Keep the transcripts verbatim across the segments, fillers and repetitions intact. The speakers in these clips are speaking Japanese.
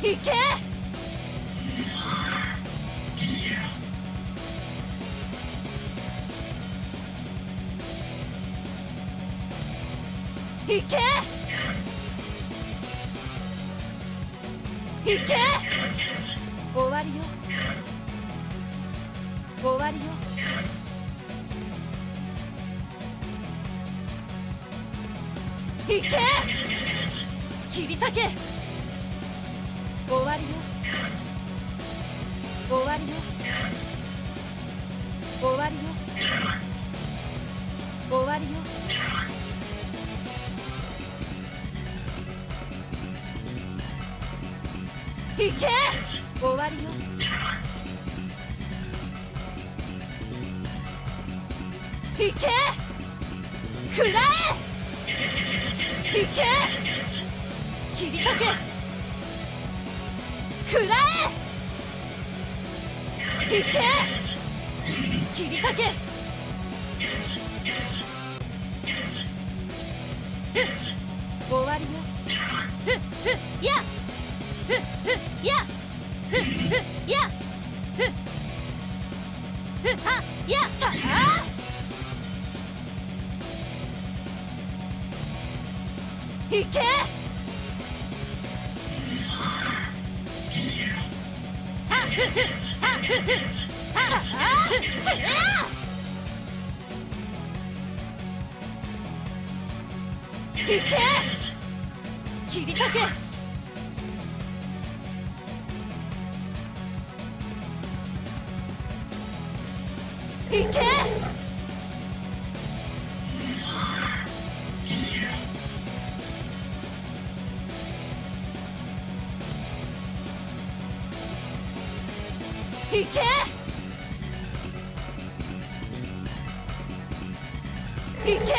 行け。行け。行け。終わりよ。終わりよ。行け。切り裂け。終わりよ。終わりよ。終わりよ。終わりよ。行け。終わりよ。行け。食らえ。行け。切り裂け。食らえ。行け。切り裂け。ふっ終わりよ。ふっふっやっふっふっやっふっふっやっふっふっはやったあ。行け。はっふっふっはっふっふっはっあふっふっや行け。切り裂け。行け。行け。行け。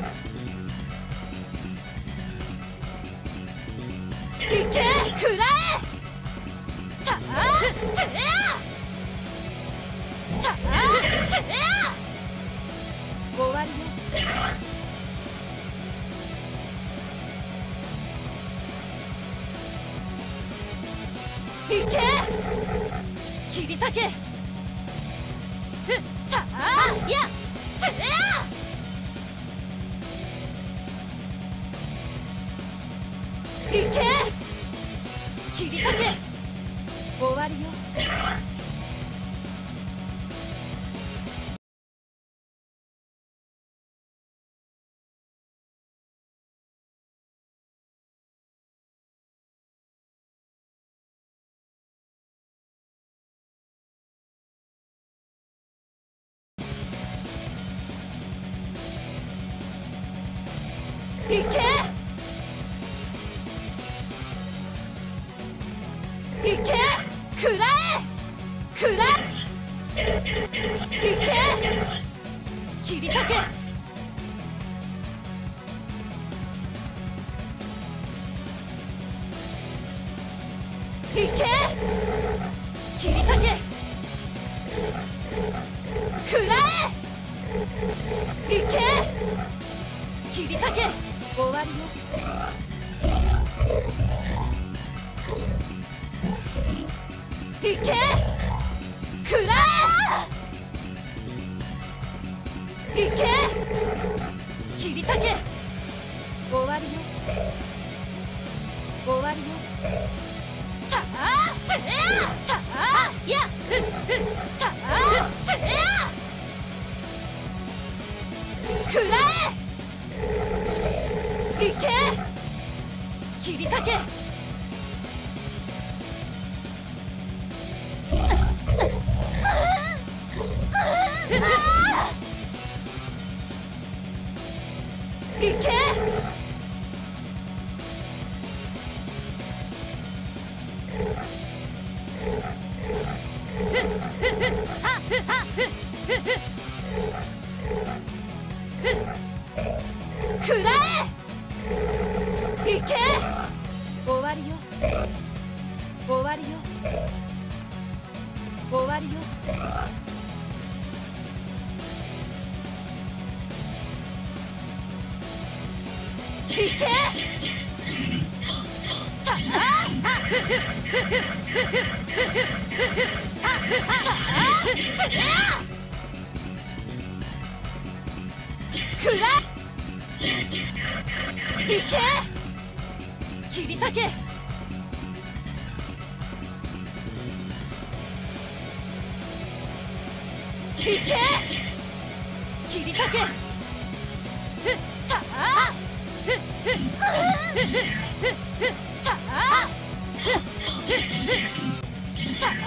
行け。食らえ。たあてやたあてや終わりよ。行け。切り裂け。ふったあやてや行け。切り裂け。終わりよ。行け。行け。食らえ。食らえ。行け。切り裂け。行け。切り裂け。食らえ。行け。切り裂け。終わりよ。行け。食らえ。行け。切り裂け。終わりよ。終わりよ。たあてやたあやふっふったあてや食らえ。行け。切り裂け。行け。食らえ。行け。終わりよ。終わりよ。終わりよ。行け。たあくらいけ切り裂けいけ切り裂けたあたあたあ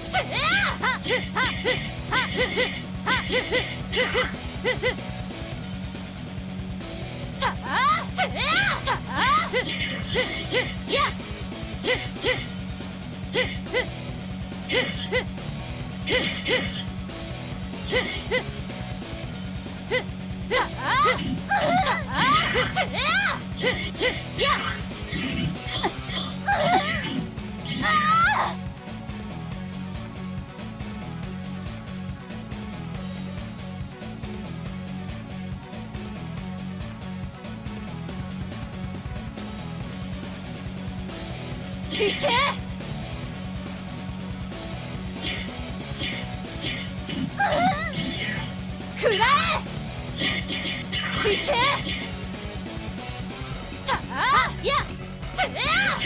いけくらえいけたあやてや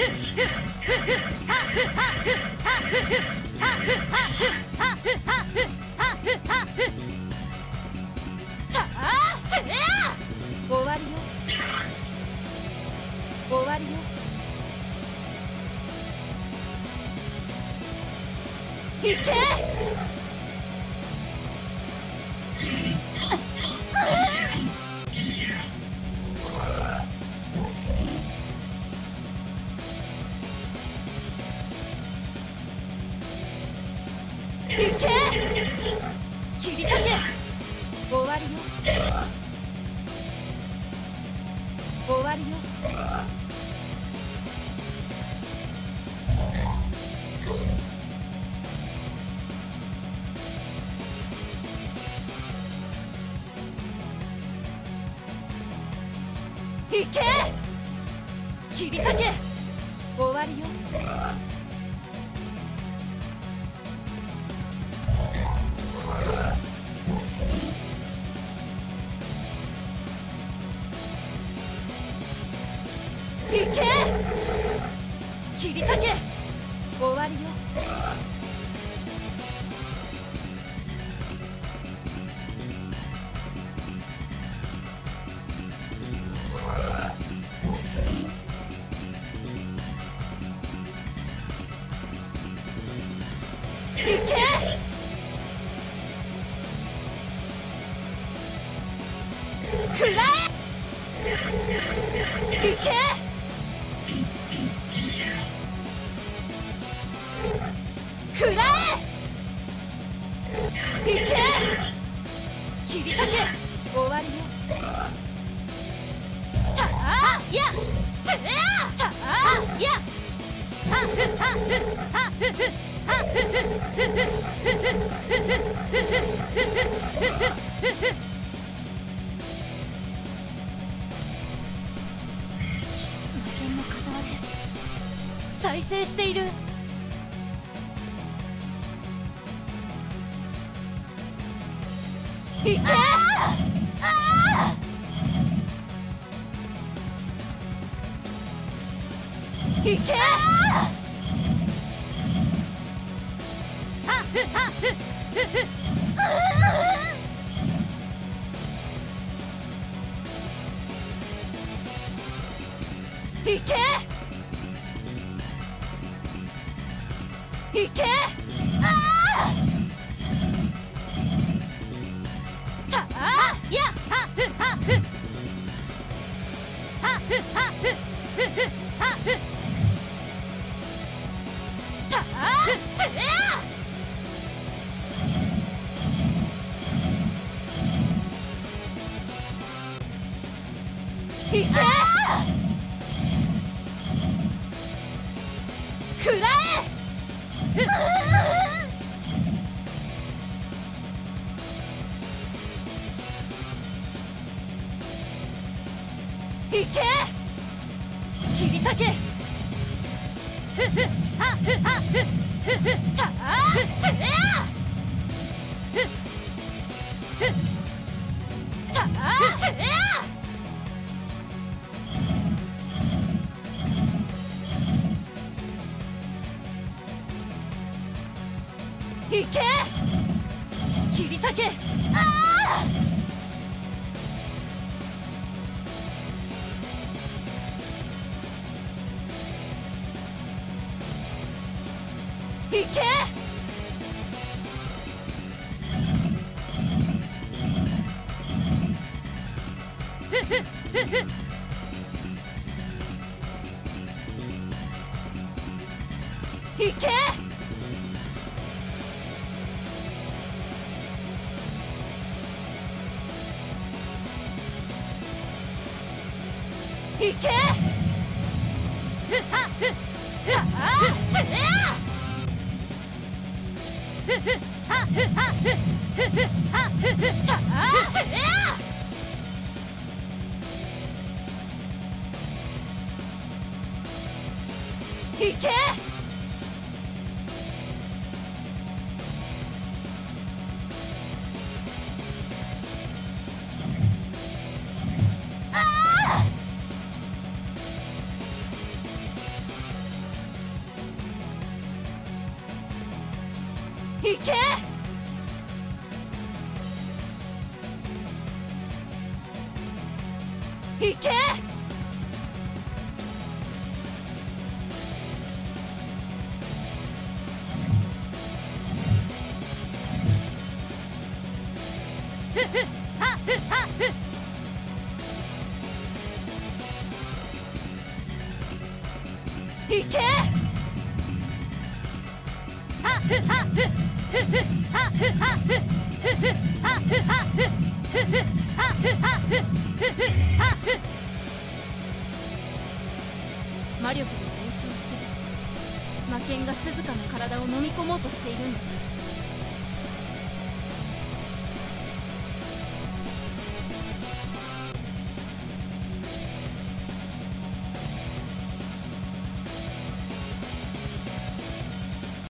たあてや終わりよ終わりよいけいけ切り裂け終わりよ終わりよいけ切り裂け終わりよいけ切り裂け終わりよいけくらえいけくらえいけ切り裂け終わりよたあやてやたあやはっはっはっ再生しているいけいけいけいけたあやはっはっはっはったあてやいけくらえいけ切り裂けいけ切り裂け。ああいけいけいけいけいけいけいけ魔力が膨張して魔剣が鈴鹿の体を飲み込もうとしているんだ。